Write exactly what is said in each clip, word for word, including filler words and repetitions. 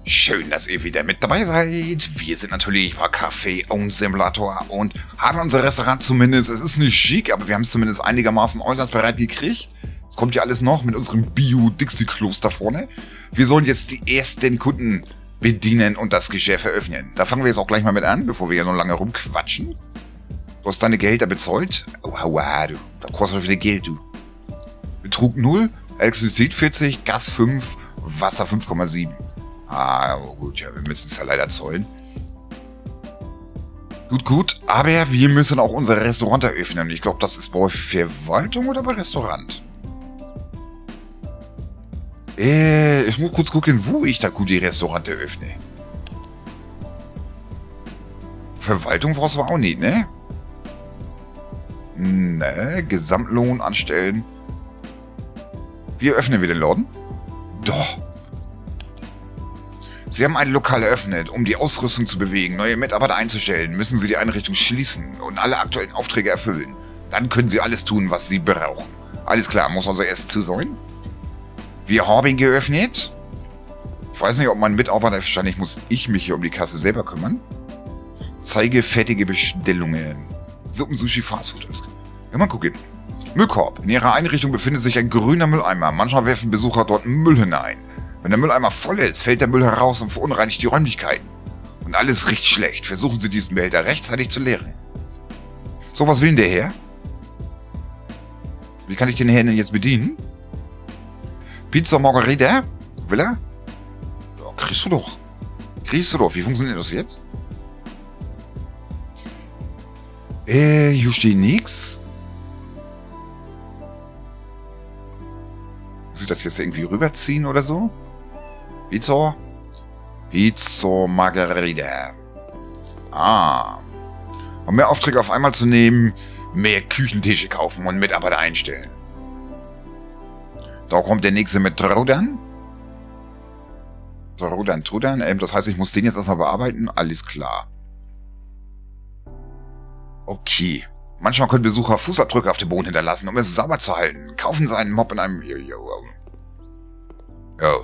Schön, dass ihr wieder mit dabei seid. Wir sind natürlich bei Café und Simulator und haben unser Restaurant zumindest, es ist nicht chic, aber wir haben es zumindest einigermaßen äußerst bereit gekriegt. Es kommt ja alles noch mit unserem Bio-Dixie-Kloster vorne. Wir sollen jetzt die ersten Kunden bedienen und das Geschäft eröffnen. Da fangen wir jetzt auch gleich mal mit an, bevor wir hier so lange rumquatschen. Du hast deine Gehälter bezahlt? Oh, hauah, du. Da kostet wieder Geld, du. Betrug null, Elektrizität vierzig, Gas fünf, Wasser fünf Komma sieben. Ah, oh gut, ja, wir müssen es ja leider zahlen. Gut, gut, aber wir müssen auch unser Restaurant eröffnen. Ich glaube, das ist bei Verwaltung oder bei Restaurant? Äh, ich muss kurz gucken, wo ich da gut die Restaurant eröffne. Verwaltung war es auch nicht, ne? Ne, Gesamtlohn anstellen. Wie öffnen wir den Laden? Doch. Sie haben ein Lokal eröffnet, um die Ausrüstung zu bewegen, neue Mitarbeiter einzustellen, müssen Sie die Einrichtung schließen und alle aktuellen Aufträge erfüllen. Dann können Sie alles tun, was Sie brauchen. Alles klar, muss also erst zu sein. Wir haben geöffnet. Ich weiß nicht, ob mein Mitarbeiter, wahrscheinlich muss ich mich hier um die Kasse selber kümmern. Zeige fertige Bestellungen. Suppen, Sushi, Fastfood. Ja, mal gucken. Müllkorb. In Ihrer Einrichtung befindet sich ein grüner Mülleimer. Manchmal werfen Besucher dort Müll hinein. Wenn der Mülleimer voll ist, fällt der Müll heraus und verunreinigt die Räumlichkeiten. Und alles riecht schlecht. Versuchen Sie diesen Behälter rechtzeitig zu leeren. So, was will denn der Herr? Wie kann ich den Herrn denn jetzt bedienen? Pizza Margarita? Will er? Ja, kriegst du doch. Kriegst du doch. Wie funktioniert das jetzt? Äh, hier steht nix. Muss ich das jetzt irgendwie rüberziehen oder so? Pizza? Pizza Margarita. Ah. Um mehr Aufträge auf einmal zu nehmen, mehr Küchentische kaufen und Mitarbeiter einstellen. Da kommt der nächste mit Trudern. Trudern, Trudern. Ähm, das heißt, ich muss den jetzt erstmal bearbeiten. Alles klar. Okay. Manchmal können Besucher Fußabdrücke auf dem Boden hinterlassen, um es sauber zu halten. Kaufen Sie einen Mob in einem... Jo, jo, jo.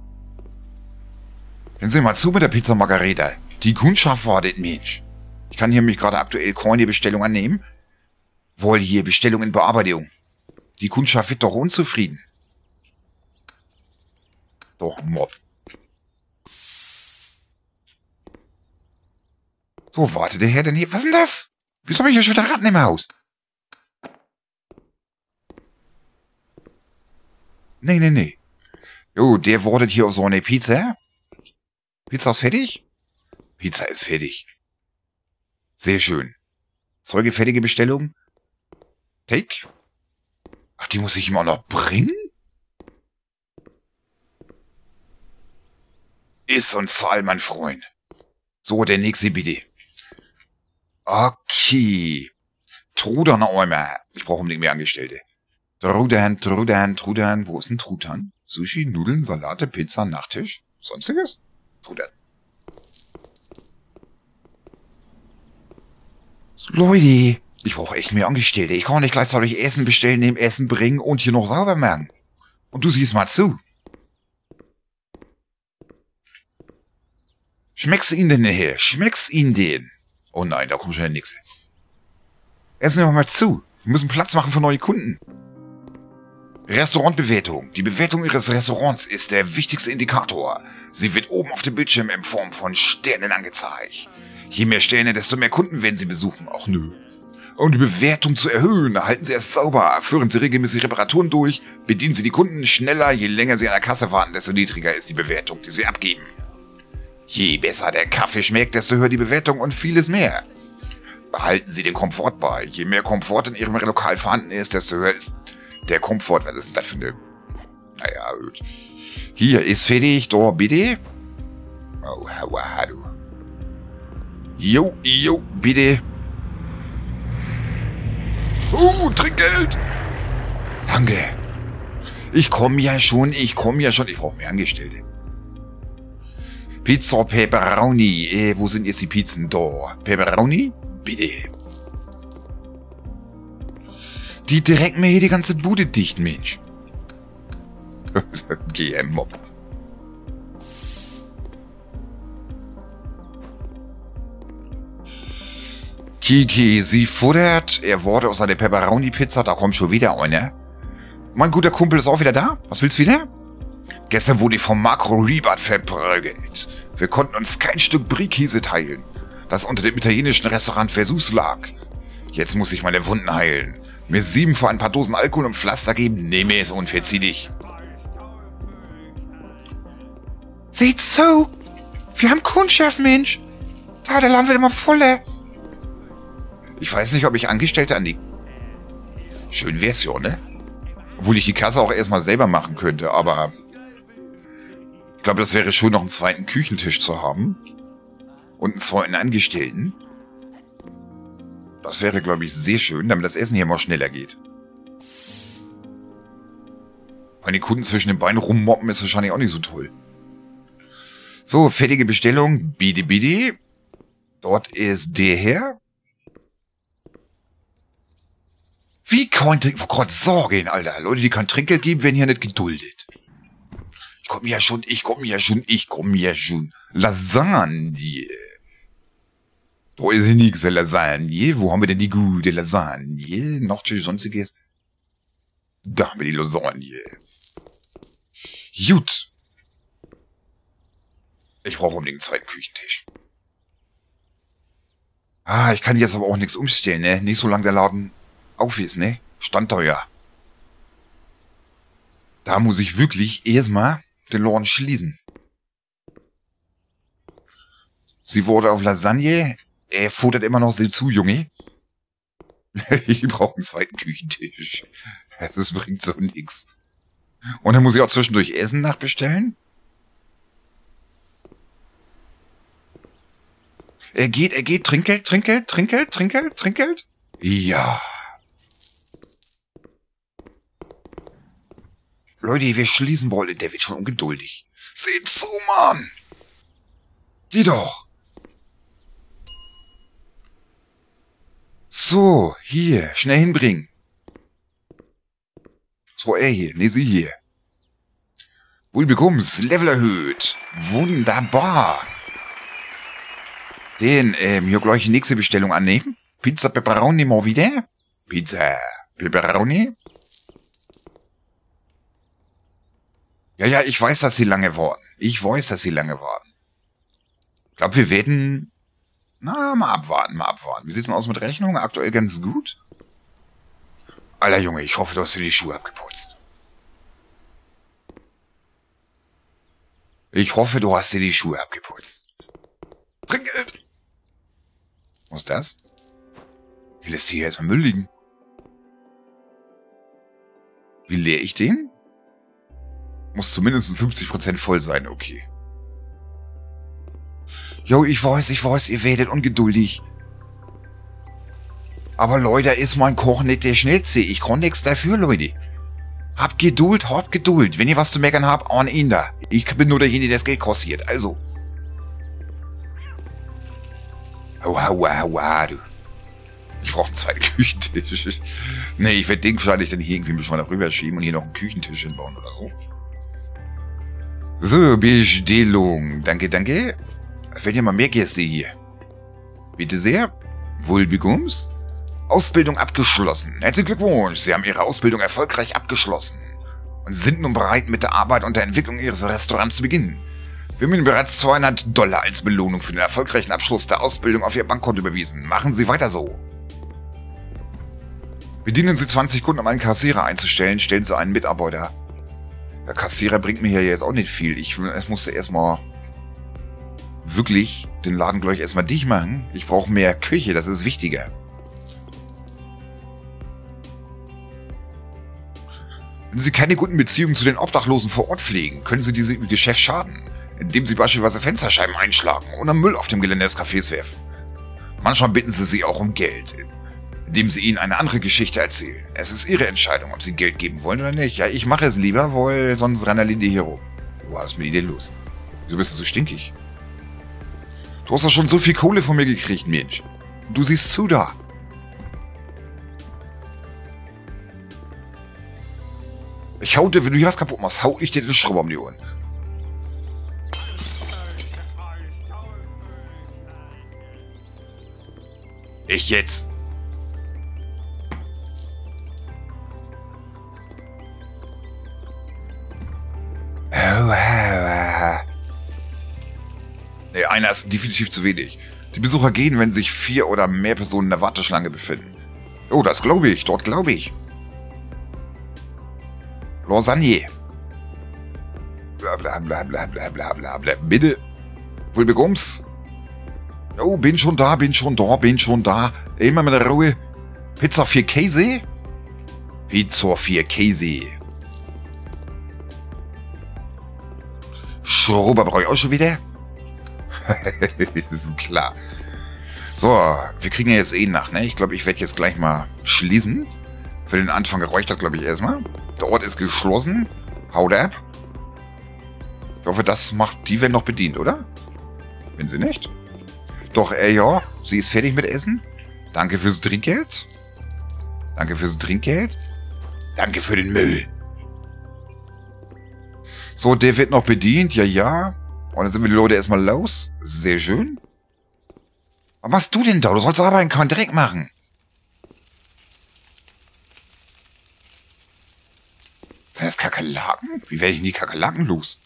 Hören Sie mal zu mit der Pizza Margarita. Die Kundschaft wartet, Mensch. Ich kann hier mich gerade aktuell keine Bestellung annehmen. Wohl hier Bestellung in Bearbeitung. Die Kundschaft wird doch unzufrieden. Doch, Mob. So, warte der Herr denn hier? Was ist denn das? Wieso habe ich hier schon wieder Ratten im Haus? Nee, nee, nee. Jo, der wartet hier auf so eine Pizza. Pizza ist fertig? Pizza ist fertig. Sehr schön. Zeuge fertige Bestellung. Take. Ach, die muss ich ihm auch noch bringen? Iss und zahl, mein Freund. So, der nächste bitte. Okay. Trudernäumer. Ich brauche unbedingt mehr Angestellte. Trudern, Trudern, Trudern. Wo ist ein Truthahn? Sushi, Nudeln, Salate, Pizza, Nachtisch. Sonstiges? Trudern. Leute, ich brauche echt mehr Angestellte. Ich kann nicht gleichzeitig Essen bestellen, dem Essen bringen und hier noch sauber machen. Und du siehst mal zu. Schmeckst du ihn denn her? Schmeckst ihn den? Oh nein, da kommt schon der Nächste. Essen wir mal zu. Wir müssen Platz machen für neue Kunden. Restaurantbewertung. Die Bewertung Ihres Restaurants ist der wichtigste Indikator. Sie wird oben auf dem Bildschirm in Form von Sternen angezeigt. Je mehr Sterne, desto mehr Kunden werden Sie besuchen. Ach nö. Um die Bewertung zu erhöhen, halten Sie es sauber, führen Sie regelmäßig Reparaturen durch, bedienen Sie die Kunden schneller, je länger Sie an der Kasse warten, desto niedriger ist die Bewertung, die Sie abgeben. Je besser der Kaffee schmeckt, desto höher die Bewertung und vieles mehr. Behalten Sie den Komfort bei. Je mehr Komfort in Ihrem Lokal vorhanden ist, desto höher ist der Komfort. Was ist denn das für eine... Naja, gut. Hier, ist fertig. Da, bitte. Oh, hauaha, du. Jo, jo, bitte. Uh, Trinkgeld. Danke. Ich komme ja schon, ich komme ja schon. Ich brauche mehr Angestellte. Pizza Pepperoni. Äh, wo sind jetzt die Pizzen? Da. Pepperoni? Bitte. Die direkt mir hier die ganze Bude dicht, Mensch. G M Mob. Kiki, sie futtert. Er wurde aus einer Pepperoni-Pizza. Da kommt schon wieder einer. Mein guter Kumpel ist auch wieder da. Was willst du wieder? Gestern wurde ich vom Marco Ribart verprügelt. Wir konnten uns kein Stück Brie-Käse teilen, das unter dem italienischen Restaurant Versus lag. Jetzt muss ich meine Wunden heilen. Mir sieben für ein paar Dosen Alkohol und Pflaster geben? Nehme es und verzieh dich. Seht zu! Wir haben Kundschaft, Mensch! Da, der Laden wird immer voller. Ich weiß nicht, ob ich Angestellte an die... Schön wär's ja, ne? Obwohl ich die Kasse auch erstmal selber machen könnte, aber... Ich glaube, das wäre schön, noch einen zweiten Küchentisch zu haben. Und einen zweiten Angestellten. Das wäre, glaube ich, sehr schön, damit das Essen hier mal schneller geht. Weil die Kunden zwischen den Beinen rummoppen ist wahrscheinlich auch nicht so toll. So, fertige Bestellung. Bidi bidi. Dort ist der her. Wie konnte ich... Oh Gott, Sorgen, Alter. Leute, die kein Trinkgeld geben, werden hier nicht geduldet. Ich komme ja schon, ich komme ja schon, ich komme ja schon. Lasagne. Da ist ja nichts, Lasagne. Wo haben wir denn die gute Lasagne? Noch sonstiges? Da haben wir die Lasagne. Gut. Ich brauche unbedingt einen zweiten Küchentisch. Ah, ich kann jetzt aber auch nichts umstellen, ne? Nicht so lange der Laden auf ist, ne? Standteuer. Da muss ich wirklich erstmal den Laden schließen. Sie wurde auf Lasagne. Er futtert immer noch so zu, Junge. Ich brauche einen zweiten Küchentisch. Das bringt so nix. Und dann muss ich auch zwischendurch Essen nachbestellen. Er geht, er geht. Trinkgeld, Trinkgeld, Trinkgeld, Trinkgeld, Trinkgeld. Ja. Leute, wir schließen wollen. Der wird schon ungeduldig. Seht zu, Mann. Geh doch. So, hier. Schnell hinbringen. Was war er hier? Ne, sie hier. Wohlbekommens. Level erhöht. Wunderbar. Den, ähm, hier gleich die nächste Bestellung annehmen. Pizza Pepperoni mal wieder. Pizza Pepperoni. Ja, ja, ich weiß, dass sie lange warten. Ich weiß, dass sie lange warten. Ich glaube, wir werden... Na, mal abwarten, mal abwarten. Wie sieht's denn aus mit Rechnung? Aktuell ganz gut. Alter Junge, ich hoffe, du hast dir die Schuhe abgeputzt. Ich hoffe, du hast dir die Schuhe abgeputzt. Trinkgeld! Was ist das? Wie lässt hier erstmal Müll liegen? Wie leer ich den? Muss zumindest fünfzig Prozent voll sein, okay. Jo, ich weiß, ich weiß, ihr werdet ungeduldig. Aber Leute, ist mein Koch nicht der Schnellste. Ich kann nichts dafür, Leute. Habt Geduld, habt Geduld. Wenn ihr was zu meckern habt, an ihn da. Ich bin nur derjenige, der das Geld kassiert. Also. Aua, aua, aua, du. Ich brauche einen zweiten Küchentisch. Nee, ich werde den wahrscheinlich dann hier irgendwie ein bisschen mal darüber schieben und hier noch einen Küchentisch hinbauen oder so. So, Bestellung. Danke, danke. Es werden ja mal mehr Gäste hier. Bitte sehr. Wohlbekommens. Ausbildung abgeschlossen. Herzlichen Glückwunsch. Sie haben Ihre Ausbildung erfolgreich abgeschlossen und sind nun bereit, mit der Arbeit und der Entwicklung Ihres Restaurants zu beginnen. Wir haben Ihnen bereits zweihundert Dollar als Belohnung für den erfolgreichen Abschluss der Ausbildung auf Ihr Bankkonto überwiesen. Machen Sie weiter so. Bedienen Sie zwanzig Kunden, um einen Kassierer einzustellen. Stellen Sie einen Mitarbeiter. Der Kassierer bringt mir hier jetzt auch nicht viel. Ich musste erstmal wirklich den Laden gleich erstmal dicht machen. Ich brauche mehr Küche, das ist wichtiger. Wenn Sie keine guten Beziehungen zu den Obdachlosen vor Ort pflegen, können Sie diese im Geschäft schaden, indem Sie beispielsweise Fensterscheiben einschlagen oder Müll auf dem Gelände des Cafés werfen. Manchmal bitten Sie sie auch um Geld, indem Sie ihnen eine andere Geschichte erzählen. Es ist Ihre Entscheidung, ob Sie Geld geben wollen oder nicht. Ja, ich mache es lieber, weil sonst rennen die hier rum. Was ist mit dir los? Wieso bist du so stinkig? Du hast doch schon so viel Kohle von mir gekriegt, Mensch. Du siehst zu da. Ich hau dir, wenn du hier was kaputt machst, hau ich dir den Schrubber um die Ohren. Ich jetzt. Ne, einer ist definitiv zu wenig. Die Besucher gehen, wenn sich vier oder mehr Personen in der Warteschlange befinden. Oh, das glaube ich. Dort glaube ich. Lasagne. Bla bla bla bla bla bla bla bla. Bitte. Fulbegums. Oh, bin schon da, bin schon da, bin schon da. Immer mit der Ruhe. Pizza vier Käse? Pizza vier Käse. Schrubber brauche ich auch schon wieder? Das ist klar. So, wir kriegen ja jetzt eh nach, ne? Ich glaube, ich werde jetzt gleich mal schließen. Für den Anfang reicht das, glaube ich, erstmal. Der Ort ist geschlossen. Haut ab. Ich hoffe, das macht die werden noch bedient, oder? Wenn sie nicht. Doch, äh, ja, sie ist fertig mit Essen. Danke fürs Trinkgeld. Danke fürs Trinkgeld. Danke für den Müll. So, der wird noch bedient, ja, ja. Und dann sind wir die Leute erstmal los. Sehr schön. Was machst du denn da? Du sollst arbeiten, keinen Dreck machen. Sind das Kakerlaken? Wie werde ich denn die Kakerlaken los?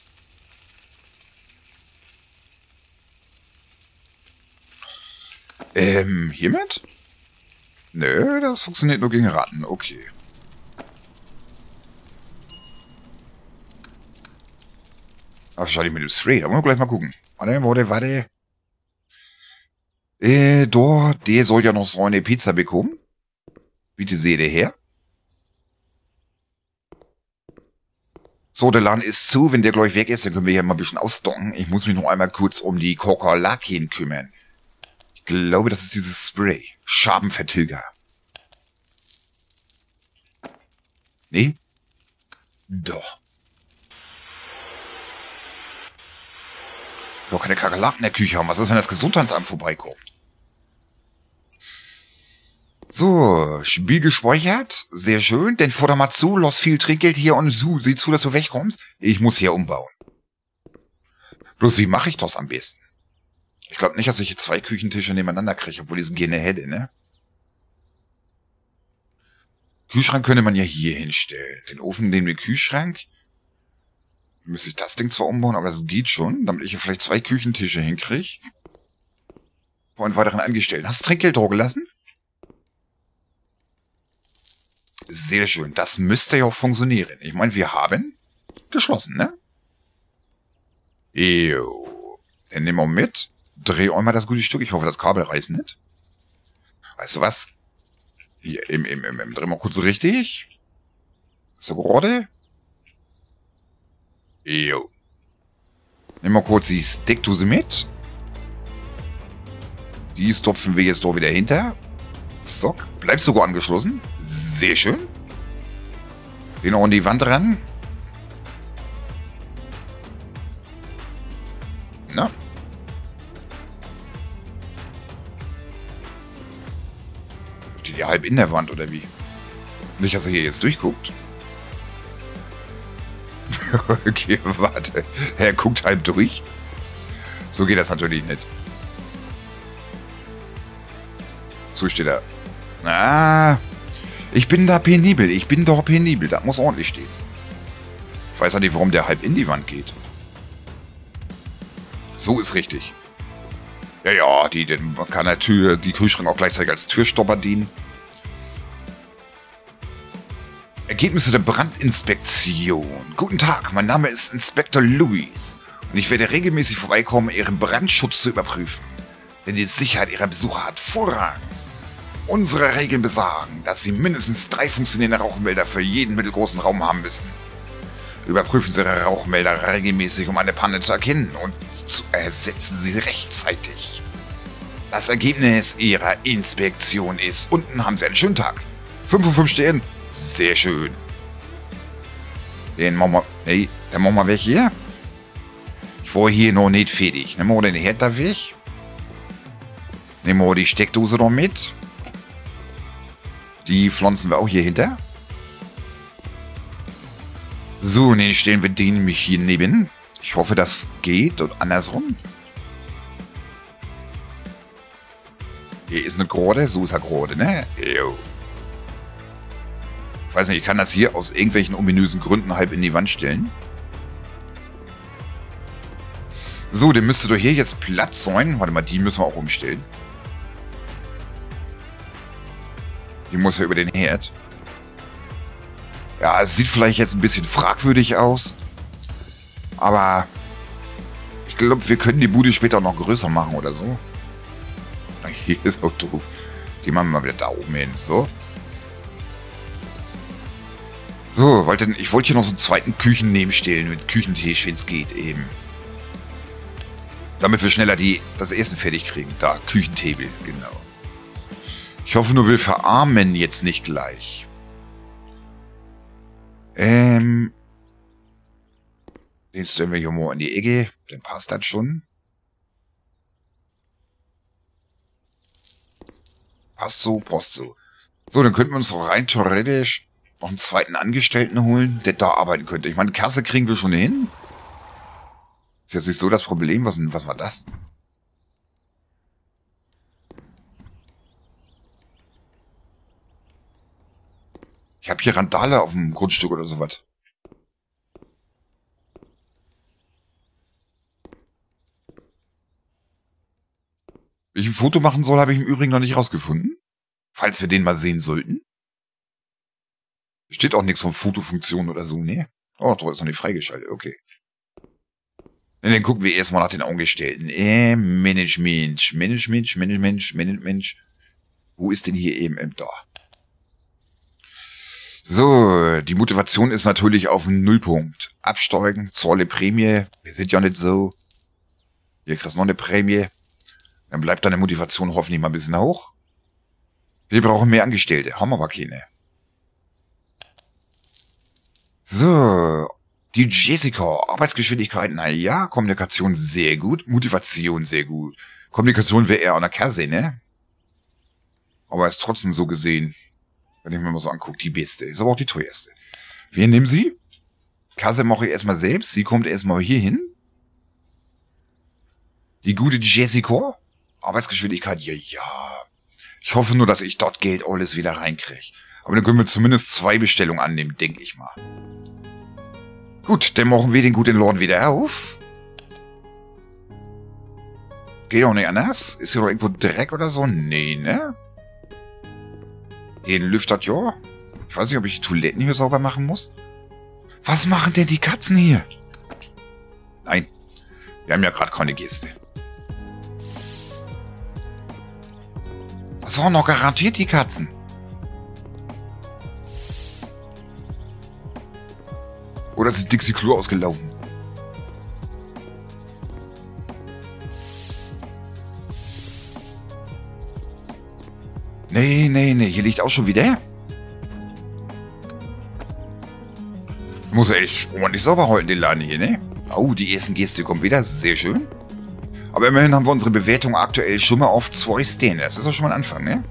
Ähm, hiermit? Nö, das funktioniert nur gegen Ratten. Okay. Ach, schau die mit dem Spray. Da wollen wir gleich mal gucken. Warte, warte, warte. Äh, da, der soll ja noch so eine Pizza bekommen. Bitte seht ihr her. So, der Laden ist zu. Wenn der gleich weg ist, dann können wir hier mal ein bisschen ausdocken. Ich muss mich noch einmal kurz um die Kakerlaken kümmern. Ich glaube, das ist dieses Spray. Schabenvertilger. Nee? Doch. Doch keine Kakerlaken in der Küche haben. Was ist, wenn das Gesundheitsamt vorbeikommt? So, Spiel gespeichert. Sehr schön. Dann forder mal zu, los viel Trinkgeld hier und so. Sieh zu, dass du wegkommst. Ich muss hier umbauen. Bloß wie mache ich das am besten? Ich glaube nicht, dass ich hier zwei Küchentische nebeneinander kriege, obwohl die sind gerne hätte, ne? Kühlschrank könnte man ja hier hinstellen. Den Ofen neben den Kühlschrank. Müsste ich das Ding zwar umbauen, aber das geht schon, damit ich hier vielleicht zwei Küchentische hinkriege. Vor einen weiteren Angestellten. Hast du Trinkgeld drauf gelassen? Sehr schön. Das müsste ja auch funktionieren. Ich meine, wir haben geschlossen, ne? Jo. Dann nehmen wir mit. Dreh einmal das gute Stück. Ich hoffe, das Kabel reißt nicht. Weißt du was? Hier, im, im, im, im. Drehen wir kurz richtig. So gerade. Jo. Nehmen wir kurz die Steckdose mit. Die stopfen wir jetzt doch wieder hinter. So, bleibt sogar angeschlossen. Sehr schön. Den auch an die Wand ran. Na. Steht ja halb in der Wand, oder wie? Nicht, dass er hier jetzt durchguckt. Okay, warte. Er guckt halb durch. So geht das natürlich nicht. So steht er. Ah, ich bin da penibel. Ich bin doch penibel. Das muss ordentlich stehen. Ich weiß ja nicht, warum der halb in die Wand geht. So ist richtig. Ja, ja, die, den kann der Tür, die Kühlschrank auch gleichzeitig als Türstopper dienen. Ergebnisse der Brandinspektion. Guten Tag, mein Name ist Inspektor Louis und ich werde regelmäßig vorbeikommen, Ihren Brandschutz zu überprüfen. Denn die Sicherheit Ihrer Besucher hat Vorrang. Unsere Regeln besagen, dass Sie mindestens drei funktionierende Rauchmelder für jeden mittelgroßen Raum haben müssen. Überprüfen Sie Ihre Rauchmelder regelmäßig, um eine Panne zu erkennen und zu ersetzen Sie richtig. Das Ergebnis Ihrer Inspektion ist, unten haben Sie einen schönen Tag. fünf von fünf Sternen. Sehr schön. Den machen wir... Nee, den machen wir weg hier. Ich war hier noch nicht fertig. Nehmen wir den Herd da weg. Nehmen wir die Steckdose noch mit. Die pflanzen wir auch hier hinter. So, und den stellen wir den nämlich hier neben. Ich hoffe, das geht und andersrum. Hier ist eine Grode, so ist er Grode, ne? Jo. Ich weiß nicht, ich kann das hier aus irgendwelchen ominösen Gründen halb in die Wand stellen. So, dann müsste doch hier jetzt Platz sein. Warte mal, die müssen wir auch umstellen. Die muss ja über den Herd. Ja, es sieht vielleicht jetzt ein bisschen fragwürdig aus. Aber ich glaube, wir können die Bude später noch größer machen oder so. Hier ist auch doof. Die machen wir mal wieder da oben hin. So. So, weil denn, ich wollte hier noch so einen zweiten Küchenneben stellen mit Küchentisch, wenn es geht, eben. Damit wir schneller die, das Essen fertig kriegen. Da, Küchentable, genau. Ich hoffe nur, wir verarmen jetzt nicht gleich. Ähm. Den stellen wir hier mal in die Ecke. Dann passt das schon. Passt so, passt so. So, dann könnten wir uns rein theoretisch noch einen zweiten Angestellten holen, der da arbeiten könnte. Ich meine, Kasse kriegen wir schon hin. Ist jetzt nicht so das Problem. Was, was war das? Ich habe hier Randale auf dem Grundstück oder sowas. Wie ich ein Foto machen soll, habe ich im Übrigen noch nicht rausgefunden. Falls wir den mal sehen sollten. Steht auch nichts von Fotofunktion oder so, ne? Oh, doch, ist noch nicht freigeschaltet, okay. Und dann gucken wir erstmal nach den Angestellten. Äh, Management, Management, Management, Management. Wo ist denn hier eben ähm, da? So, die Motivation ist natürlich auf den Nullpunkt. Absteigen, Zolle Prämie. Wir sind ja nicht so. Hier kriegst du noch eine Prämie. Dann bleibt deine Motivation hoffentlich mal ein bisschen hoch. Wir brauchen mehr Angestellte. Haben wir aber keine. So, die Jessica. Arbeitsgeschwindigkeit, naja. Kommunikation sehr gut. Motivation sehr gut. Kommunikation wäre eher an der Kasse, ne? Aber ist trotzdem so gesehen, wenn ich mir mal so angucke, die beste. Ist aber auch die teuerste. Wir nehmen sie. Kasse mache ich erstmal selbst. Sie kommt erstmal hier hin. Die gute Jessica. Arbeitsgeschwindigkeit, ja, ja. Ich hoffe nur, dass ich dort Geld alles wieder reinkriege. Aber dann können wir zumindest zwei Bestellungen annehmen, denke ich mal. Gut, dann machen wir den guten Lord wieder auf. Geht auch nicht anders. Ist hier noch irgendwo Dreck oder so? Nee, ne? Den lüftert ja. Ich weiß nicht, ob ich die Toiletten hier sauber machen muss. Was machen denn die Katzen hier? Nein, wir haben ja gerade keine Gäste. Das waren noch garantiert die Katzen. Oder ist Dixie Klo ausgelaufen? Nee, nee, nee, hier liegt auch schon wieder. Muss echt ordentlich sauber halten, den Laden hier, ne? Oh, die ersten Gäste kommen wieder, sehr schön. Aber immerhin haben wir unsere Bewertung aktuell schon mal auf zwei stehen. Das ist doch schon mal ein Anfang, ne?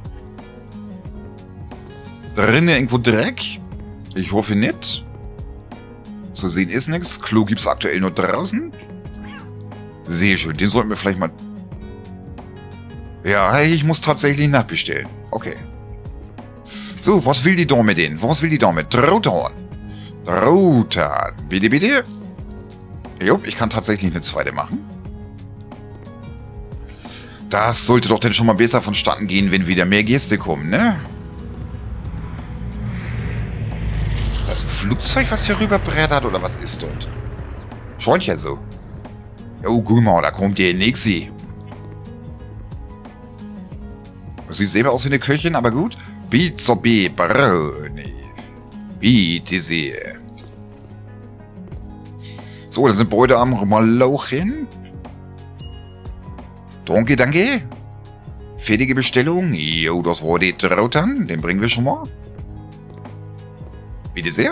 Drinnen irgendwo Dreck? Ich hoffe nicht. Zu sehen ist nichts. Klo gibt es aktuell nur draußen. Sehr schön, den sollten wir vielleicht mal... Ja, ich muss tatsächlich nachbestellen. Okay. So, was will die Dame denn? Was will die Dame? Trautan. Trautan. Bitte, bitte. Jo, ich kann tatsächlich eine zweite machen. Das sollte doch dann schon mal besser vonstatten gehen, wenn wieder mehr Gäste kommen, ne? Ist das ein Flugzeug, was hier rüberbrettert, oder was ist dort? Scheint ja so. Oh, guck mal, da kommt der Nixi. Sieht selber aus wie eine Köchin, aber gut. Pizza Pepperoni. Bitte sehr. So, da sind Beute am Malauchen. Danke, danke. Fertige Bestellung. Jo, das war die Trautan. Den bringen wir schon mal. Bitte sehr.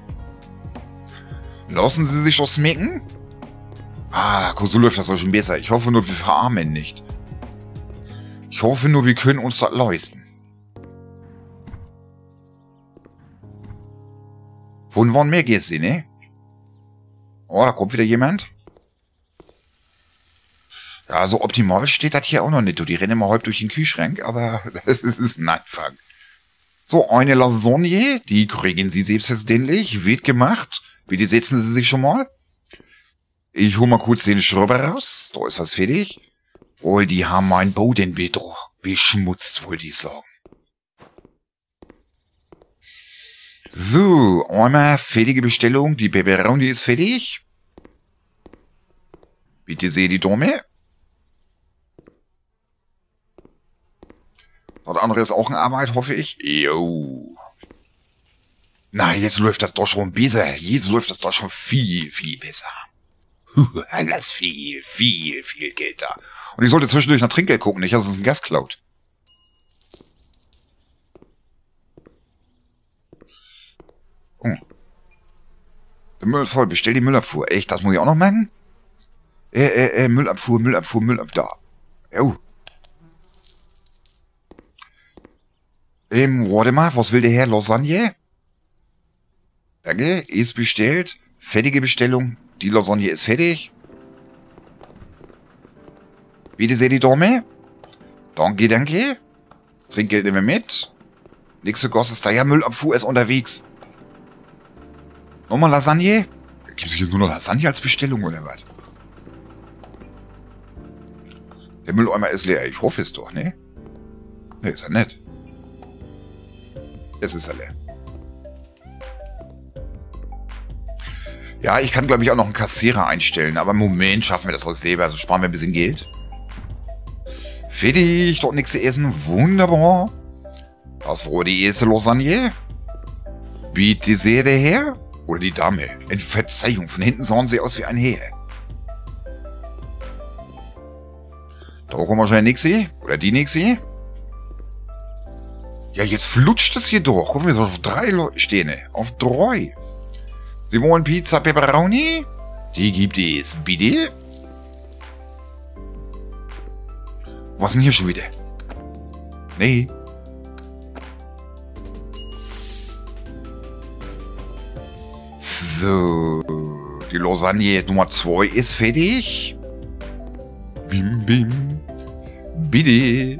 Lassen Sie sich doch smecken. Ah, so läuft das doch schon besser. Ich hoffe nur, wir verarmen nicht. Ich hoffe nur, wir können uns das leisten. Wohin waren mehr Gäste, ne? Oh, da kommt wieder jemand. Ja, so optimal steht das hier auch noch nicht. Die rennen immer halb durch den Kühlschrank, aber das ist ein Anfang. So, eine Lasagne, die kriegen Sie selbstverständlich, wird gemacht. Bitte setzen Sie sich schon mal. Ich hol mal kurz den Schrubber raus. Da ist was fertig. Oh, die haben mein Boden beschmutzt, wollte ich sagen. So, einmal fertige Bestellung. Die Pepperoni ist fertig. Bitte sehe die Dome. Das andere ist auch in Arbeit, hoffe ich. Jo. Na, jetzt läuft das doch schon besser. Jetzt läuft das doch schon viel, viel besser. Alles viel, viel, viel Geld da. Und ich sollte zwischendurch nach Trinkgeld gucken, nicht, dass es ein Gas klaut. Oh. Der Müll ist voll. Bestell die Müllabfuhr. Echt, das muss ich auch noch machen? Äh, äh, äh, Müllabfuhr, Müllabfuhr, Müllabfuhr. Da. Jo. Ähm, warte mal, was will der Herr? Lasagne? Danke, ist bestellt. Fertige Bestellung. Die Lasagne ist fertig. Bitte sehr die Dame. Danke, danke. Trinkgeld nehmen wir mit. Nächste Goss ist da. Ja, Müllabfuhr ist unterwegs. Nochmal Lasagne? Gibt es hier nur noch Lasagne als Bestellung oder was? Der Mülleimer ist leer. Ich hoffe es doch, ne? Ne, ist ja nett. Jetzt ist er leer. Ja, ich kann, glaube ich, auch noch einen Kassierer einstellen. Aber im Moment schaffen wir das auch selber. Also sparen wir ein bisschen Geld. Fertig. Dort nichts zu essen. Wunderbar. Das war die erste Lasagne. Bitte sehr der Herr. Oder die Dame. In Verzeihung. Von hinten sahen sie aus wie ein Herr. Da kommen wahrscheinlich nichts. Oder die nichts. Ja, jetzt flutscht es hier durch. Gucken wir so auf drei Leute stehen. Auf drei. Sie wollen Pizza Pepperoni? Die gibt es. Bitte? Was denn hier schon wieder? Nee. So. Die Lasagne Nummer zwei ist fertig. Bim, bim. Bitte.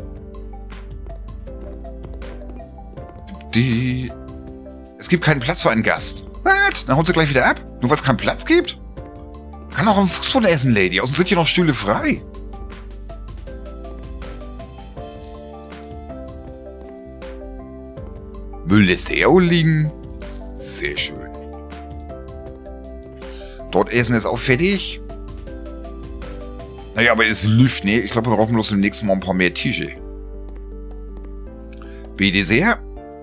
Die. Es gibt keinen Platz für einen Gast. Was? Dann haut sie gleich wieder ab? Nur weil es keinen Platz gibt? Kann auch am Fußboden essen, Lady. Außerdem sind hier noch Stühle frei. Müll lässt er auch liegen. Sehr schön. Dort Essen ist auch fertig. Naja, aber es lüft, ne? Ich glaube, wir brauchen bloß im nächsten Mal ein paar mehr Tische. Bitte sehr.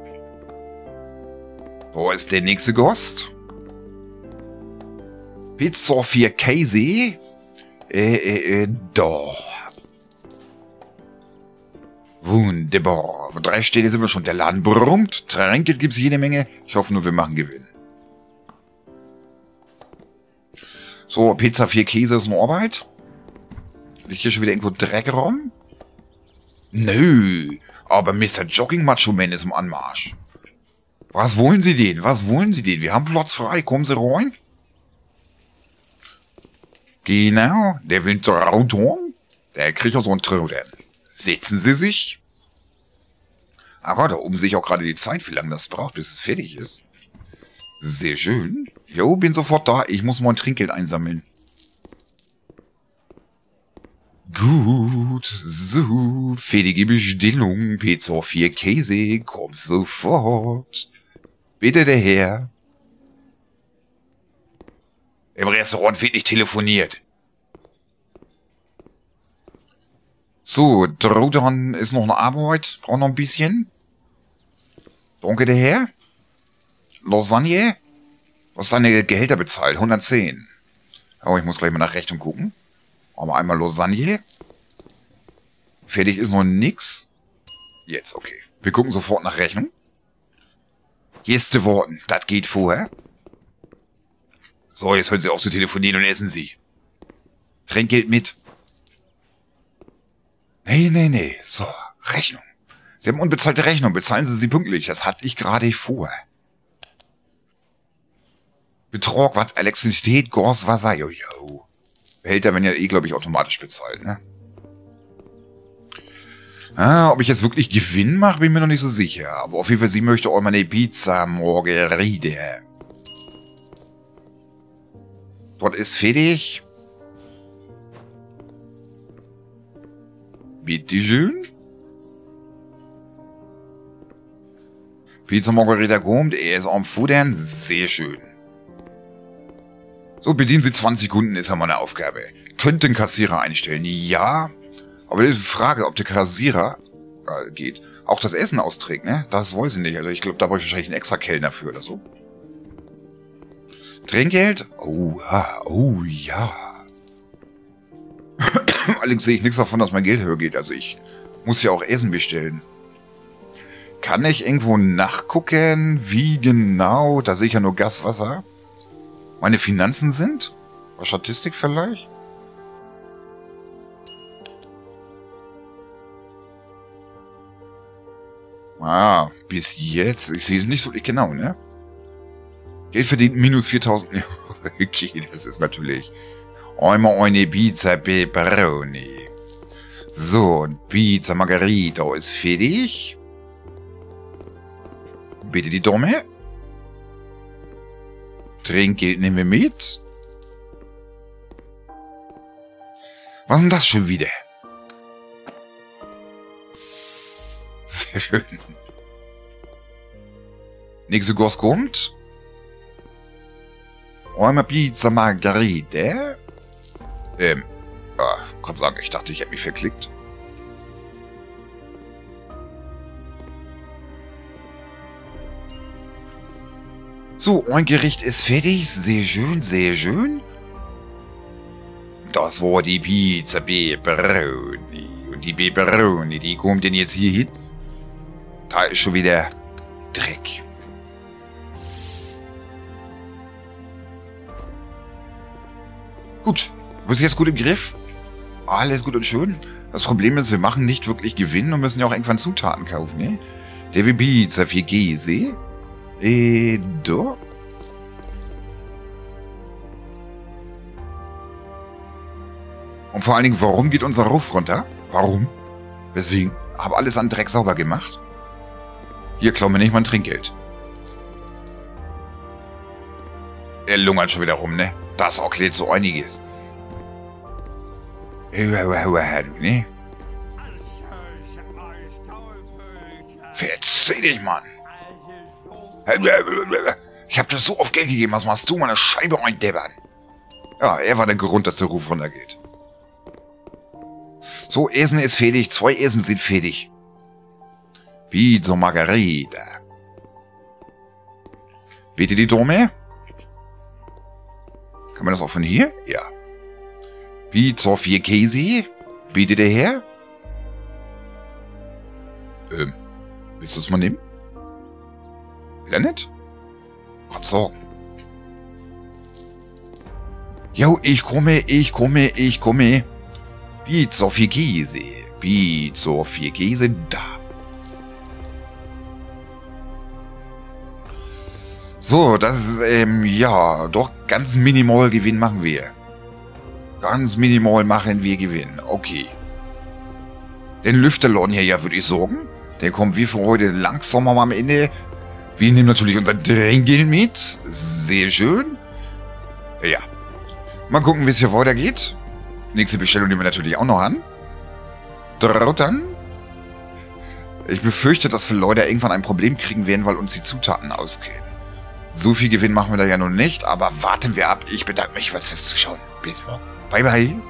Da ist der nächste Gast. Pizza vier Käse. Äh, äh, äh, da. Wunderbar. Drei Städte sind wir schon. Der Laden brummt. Trinkgeld gibt es jede Menge. Ich hoffe nur, wir machen Gewinn. So, Pizza vier Käse ist eine Arbeit. Liegt hier schon wieder irgendwo Dreck rum? Nö. Aber Mister Jogging Macho Man ist im Anmarsch. Was wollen Sie denn? Was wollen Sie denn? Wir haben Platz frei. Kommen Sie rein? Genau. Der will Trauton. Der kriegt auch so einen Trauton. Setzen Sie sich. Aber da oben sehe ich auch gerade die Zeit, wie lange das braucht, bis es fertig ist. Sehr schön. Jo, bin sofort da. Ich muss mal ein Trinkgeld einsammeln. Gut, so, fertige Bestellung, Pizza vier Käse, kommt sofort. Bitte der Herr. Im Restaurant wird nicht telefoniert. So, Trauton ist noch eine Arbeit, braucht noch ein bisschen. Danke der Herr. Lasagne. Was ist deine Gehälter bezahlt? hundertzehn. Oh, ich muss gleich mal nach Rechnung gucken. Aber einmal Lasagne. Fertig ist noch nix. Jetzt, okay. Wir gucken sofort nach Rechnung. Gäste warten. Das geht vorher. So, jetzt hören Sie auf zu telefonieren und essen Sie. Trinkgeld mit. Nee, nee, nee. So, Rechnung. Sie haben unbezahlte Rechnung. Bezahlen Sie sie pünktlich. Das hatte ich gerade vor. Betrag, was? Elektrizität, Gas, Wasser. Jojo. Behälter werden ja eh, glaube ich, automatisch bezahlt, ne? Ah, ob ich jetzt wirklich Gewinn mache, bin ich mir noch nicht so sicher. Aber auf jeden Fall, sie möchte auch mal eine Pizza Margherita. Dort ist fertig. Bitteschön. Pizza Margherita kommt, er ist am Futtern, sehr schön. So, bedienen Sie zwanzig Kunden, ist ja meine Aufgabe. Könnte einen Kassierer einstellen, ja. Aber die Frage, ob der Kassierer äh, geht, auch das Essen austrägt, ne? Das weiß ich nicht. Also ich glaube, da brauche ich wahrscheinlich einen extra Kellner für oder so. Trinkgeld? Oh, ah, oh ja. Allerdings sehe ich nichts davon, dass mein Geld höher geht. Also ich muss ja auch Essen bestellen. Kann ich irgendwo nachgucken, wie genau, da sehe ich ja nur Gas, Wasser, meine Finanzen sind? Oder Statistik vielleicht? Ah, bis jetzt. Ich sehe es nicht so genau, ne? Geld verdient minus viertausend. Okay, das ist natürlich... Einmal eine Pizza Pepperoni. So, Pizza Margherita ist fertig. Bitte die Dome. Trinkgeld nehmen wir mit. Was ist denn das schon wieder? Sehr schön. Nächste Kurs kommt. Einmal Pizza Margherita. Ähm, ja, kann sagen, ich dachte, ich hätte mich verklickt. So, ein Gericht ist fertig. Sehr schön, sehr schön. Das war die Pizza Pepperoni. Und die Pepperoni, die kommt denn jetzt hier hin? Da ist schon wieder Dreck. Gut, du bist jetzt gut im Griff. Alles gut und schön. Das Problem ist, wir machen nicht wirklich Gewinn und müssen ja auch irgendwann Zutaten kaufen, ne? Der wie Pizza vier Käse. Äh, da. Und vor allen Dingen, warum geht unser Ruf runter? Warum? Weswegen? Hab alles an Dreck sauber gemacht. Hier klauen wir nicht mal ein Trinkgeld. Er lungert schon wieder rum, ne? Das erklärt so einiges. Ne? Verzieh dich, Mann! Ich hab dir so oft Geld gegeben, was machst du, meine Scheibe eindebbern? Ja, er war der Grund, dass der Ruf runtergeht. So, Essen ist fertig, zwei Essen sind fertig. Pizza Margherita. Bitte die Dome? Kann man das auch von hier? Ja. Pizza vier Käse? Bitte der Herr? Ähm, willst du es mal nehmen? Will er nicht? Gott sorgen. Jo, ich komme, ich komme, ich komme. Pizza vier Käse. Pizza vier Käse, da. So, das ist, ähm, ja, doch ganz minimal Gewinn machen wir. Ganz minimal machen wir Gewinn. Okay. Den Lüfterlohn hier, ja, würde ich sagen. Der kommt wie für heute langsam mal am Ende. Wir nehmen natürlich unser Trinkgeld mit. Sehr schön. Ja. Mal gucken, wie es hier weitergeht. Nächste Bestellung nehmen wir natürlich auch noch an. Drottern. Ich befürchte, dass wir Leute irgendwann ein Problem kriegen werden, weil uns die Zutaten ausgehen. So viel Gewinn machen wir da ja noch nicht, aber warten wir ab. Ich bedanke mich fürs Zuschauen. Bis morgen. Bye, bye.